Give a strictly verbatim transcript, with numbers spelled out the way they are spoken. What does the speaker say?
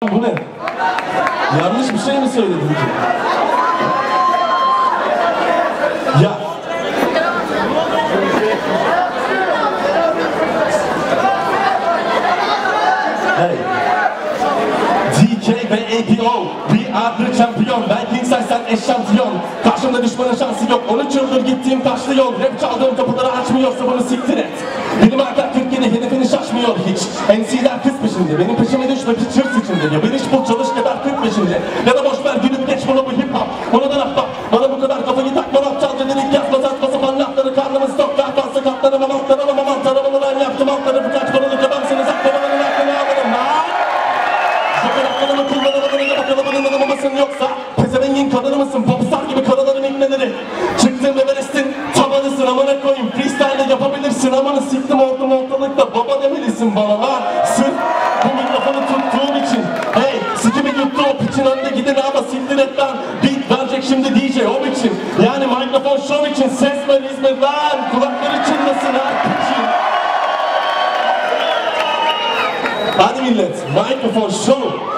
Bu ne? Yanlış bir şey mi söyledim ki? Ya. Hey. D K ve A P O, we are the champion. Ben king size, sen eşantiyon. Karşımda düşmanın şansı yok. on üç yıldır gittiğim taşlı yol. Rap çaldığım kapıları açmıyorsa bunu siktir et. Benim arka kırk yedi hedefini şaşmıyor hiç. N C'ler kız peşinde, benim peşime düşme bir çırp içinde. Ya bir iş bul çalış kadar kırk beşinci. Ya da boş ver gülüp geç bunu bu hip hop. Ona da laf bak, bana bu kadar kafayı takma. Laf çal dedik yazma saçma sapan lafları. Karnımız tok daha fazla katlarım ama altlarım ama altlarım. Ben yaptım altları birkaç paralık adamsınız. Aklamanın aklını alırım lan. Şakaraklarımı kullanamadım bakalım bunun olmamasın yoksa. Pezevengin kadını mısın? Popstar gibi karaların ikneleri. Çıktığım Everest'in tabanısın amına koyayım. Freestyle yapabilirsin amanı siktim ortam ortalıkta. Baba demelisin bana lan. Sırf bu mikrofonu tuttuğum için. Hey sikimi yuttu o piçin önde gidin ama siktir et lan. Beat verecek şimdi D J o biçim. Yani mikrofon show için ses ver hizmet ver. Kulakları çınlasın her piçin. Hadi millet, mikrofon show.